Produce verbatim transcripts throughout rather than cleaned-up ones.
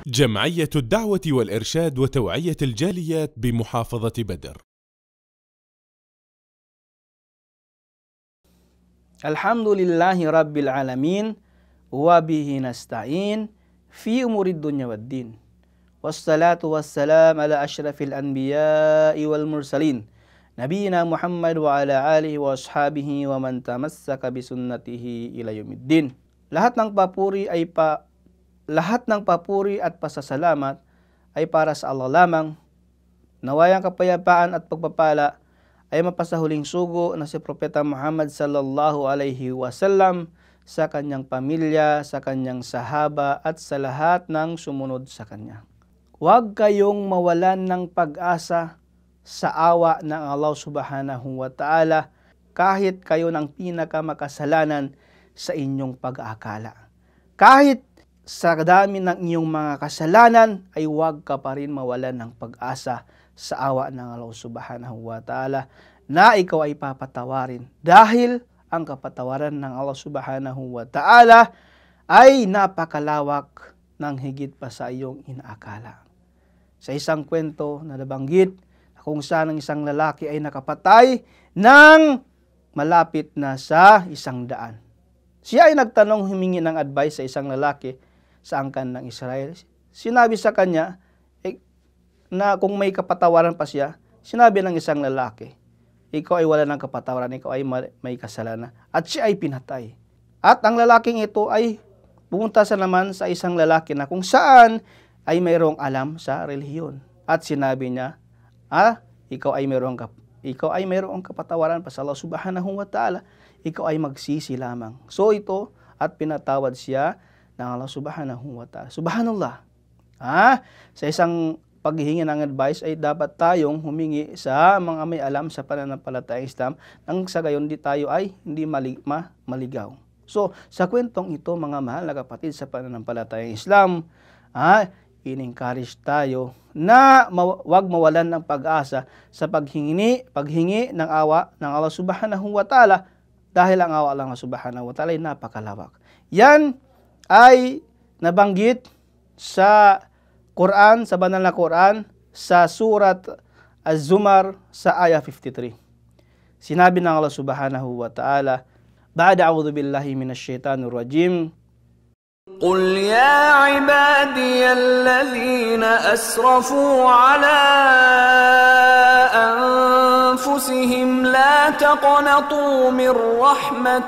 جمعية الدعوة والإرشاد وتوعية الجاليات بمحافظة بدر. الحمد لله رب العالمين وبه نستعين في أمور الدنيا والدين والصلاة والسلام على أشرف الأنبياء والمرسلين نبينا محمد وعلى آله وأصحابه ومن تمسك بسنته إلى يوم الدين. Lahat ng papuri ay pa lahat ng papuri at pasasalamat ay para sa Allah lamang. Naway ang kapayapaan at pagpapala ay mapasahuling sugo na si Propeta Muhammad Sallallahu Alaihi Wasallam sa kanyang pamilya, sa kanyang sahaba at sa lahat ng sumunod sa kanya. Huwag kayong mawalan ng pag-asa sa awa ng Allah Subhanahu wa Ta'ala kahit kayo ng pinakamakasalanan sa inyong pag-aakala. Kahit sa dami ng iyong mga kasalanan ay huwag ka pa rin mawalan ng pag-asa sa awa ng Allah Subhanahu wa Ta'ala na ikaw ay papatawarin dahil ang kapatawaran ng Allah Subhanahu wa Ta'ala ay napakalawak ng higit pa sa iyong inaakala. Sa isang kwento na nabanggit kung saan ang isang lalaki ay nakapatay ng malapit na sa isang daan. Siya ay nagtanong, humingi ng advice sa isang lalaki sa angkan ng Israel. Sinabi sa kanya eh, na kung may kapatawaran pa siya, sinabi ng isang lalaki, ikaw ay wala ng kapatawaran, ikaw ay may kasalanan. At siya ay pinatay. At ang lalaking ito ay pumunta sa naman sa isang lalaki na kung saan ay mayroong alam sa relihiyon. At sinabi niya, ah, ikaw ay mayroong kap ikaw ay mayroong kapatawaran pa sa Allah Subhanahu wa Ta'ala, ikaw ay magsisi lamang. So ito, at pinatawad siya ng Allah Subhanahu wa Ta'ala. Subhanallah. Ah, sa isang paghihingi ng advice ay dapat tayong humingi sa mga may alam sa pananampalatayang Islam nang sa gayon di tayo ay hindi malig ma maligaw. So, sa kwentong ito mga mahal na kapatid sa pananampalatayang Islam, ah, in-encourage tayo na ma wag mawalan ng pag-asa sa paghingi, paghingi ng awa ng Allah Subhanahu wa Ta'ala dahil ang awa ng Allah Subhanahu wa Ta'ala ay napakalawak. Yan ay nabanggit sa Quran, sa banal na Quran, sa Surat Az-Zumar sa ayah fifty-three. Sinabi ng Allah Subhanahu wa Ta'ala, Ba'da a'udhu billahi minash shaitanir rajim, قل يا عبادي الذين أسرفوا على أنفسهم لا تقنطوا من رحمة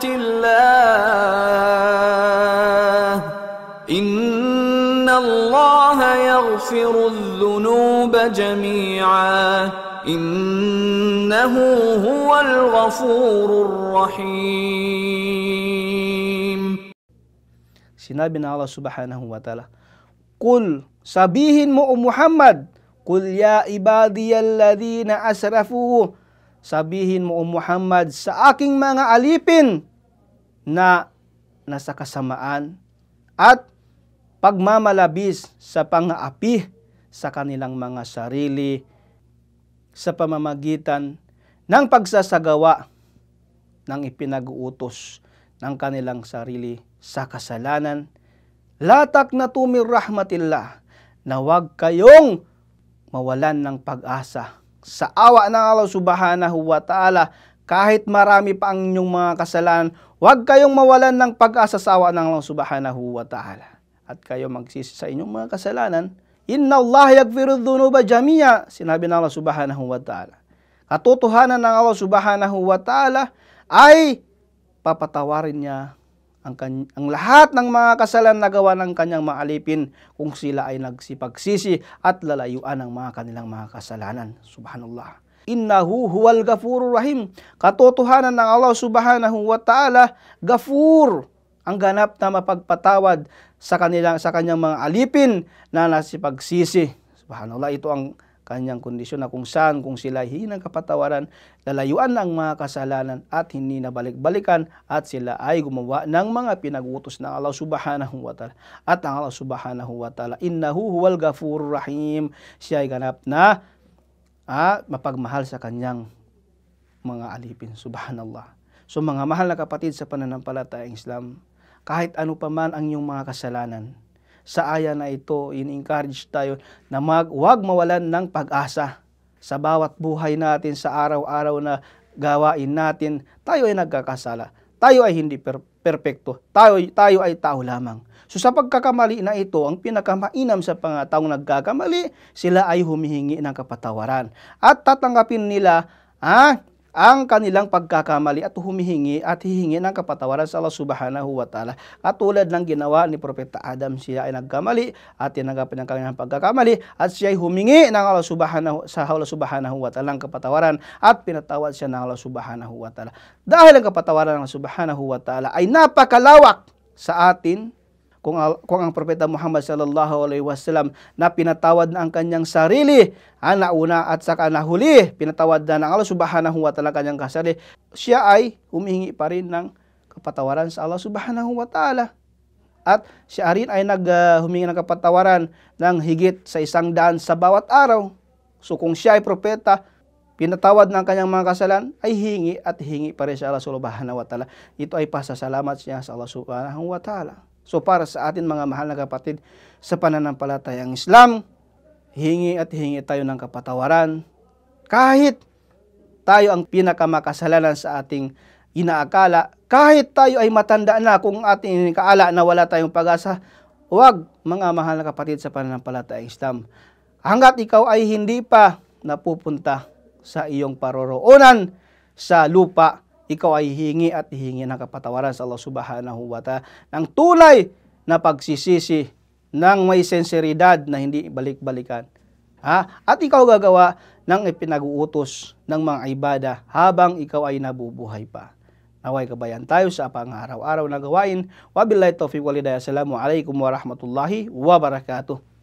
الله إن الله يغفر الذنوب جميعا إنه هو الغفور الرحيم. Sinabi ng Allah Subhanahu wa Ta'ala, Kul, sabihin mo o Muhammad, Kul ya ibadiyalladhina asrafu, sabihin mo o Muhammad sa aking mga alipin na nasa kasamaan at pagmamalabis sa pang-aapi sa kanilang mga sarili sa pamamagitan ng pagsasagawa ng ipinag-uutos ng kanilang sarili sa kasalanan, la taqnatu min rahmatillah, na huwag kayong mawalan ng pag-asa sa awa ng Allah Subhanahu wa Ta'ala kahit marami pa ang inyong mga kasalanan. Huwag kayong mawalan ng pag-asa sa awa ng Allah Subhanahu wa Ta'ala at kayo magsisi sa inyong mga kasalanan. Inna Allah yaghfiru dhunuba jami'a, sinabi ng Allah Subhanahu wa Ta'ala. Katotohanan ng Allah Subhanahu wa Ta'ala ay papatawarin niya Ang, ang lahat ng mga kasalanan na gawa ng kanyang mga alipin kung sila ay nagsipagsisi at lalayuan ng mga kanilang mga kasalanan. Subhanallah. Innahu huwal ghafurur rahim. Katotohanan ng Allah Subhanahu wa Ta'ala, Ghafur, ang ganap na mapagpatawad sa kanilang sa kanyang mga alipin na nasipagsisi. Subhanallah, ito ang kanyang kondisyon na kung saan kung sila hinang kapatawaran, lalayuan ng mga kasalanan at hindi na balik-balikan at sila ay gumawa ng mga pinag-utos ng Allah Subhanahu wa Ta'ala. At ang Allah Subhanahu wa Ta'ala, innahu huwal ghafurur rahim, siya ay ganap na ah, mapagmahal sa kanyang mga alipin. Subhanallah. So mga mahal na kapatid sa pananampalatayang Islam, kahit ano pa man ang iyong mga kasalanan, sa ayah na ito, in-encourage tayo na mag, wag mawalan ng pag-asa sa bawat buhay natin, sa araw-araw na gawain natin. Tayo ay nagkakasala. Tayo ay hindi per perpekto. Tayo, tayo ay tao lamang. So sa pagkakamali na ito, ang pinakamainam sa mga taong nagkakamali, sila ay humihingi ng kapatawaran. At tatanggapin nila ah, ang kanilang pagkakamali at humihingi at hihingi ng kapatawaran sa Allah Subhanahu wa Ta'ala. Katulad ng ginawa ni Propeta Adam, siya ay nagkamali at tinanggapin ang kanyang pagkakamali at siya ay humingi ng Allah Subhanahu, sa Allah Subhanahu wa Ta'ala ng kapatawaran at pinatawad siya ng Allah Subhanahu wa Ta'ala. Dahil ang kapatawaran ng Allah Subhanahu wa Ta'ala ay napakalawak sa atin, kung, kung ang Propeta Muhammad Sallallahu Alaihi Wasallam na pinatawad na ang kanyang sarili, ang nauna at saka nahuli, pinatawad na ng Allah Subhanahu wa Ta'ala kanyang kasari, siya ay humihingi pa rin ng kapatawaran sa Allah Subhanahu wa Ta'ala. At siya rin ay naghumingi uh, ng kapatawaran ng higit sa isang daan sa bawat araw. So kung siya ay propeta, pinatawad ng kanyang mga kasalan, ay hingi at hingi pa rin sa Allah Subhanahu wa Ta'ala. Ito ay pasasalamat siya sa Allah Subhanahu wa Ta'ala. So para sa atin mga mahal na kapatid sa pananampalatayang Islam, hingi at hingi tayo ng kapatawaran. Kahit tayo ang pinakamakasalanan sa ating inaakala, kahit tayo ay matanda na, kung ating inikaala na wala tayong pag-asa, huwag mga mahal na kapatid sa pananampalatayang Islam. Hanggat ikaw ay hindi pa napupunta sa iyong paroroonan sa lupa, ikaw ay hingi at hingi ng kapatawaran sa Allah Subhanahu wa Ta'ala ng tunay na pagsisisi, ng may sinseridad na hindi balik-balikan. Ha? At ikaw gagawa ng ipinag-uutos ng mga ibada habang ikaw ay nabubuhay pa. Naway kabayan tayo sa pang-araw-araw na gawain. Wabillahi taufiq wal hidayah. Assalamu alaikum warahmatullahi wabarakatuh.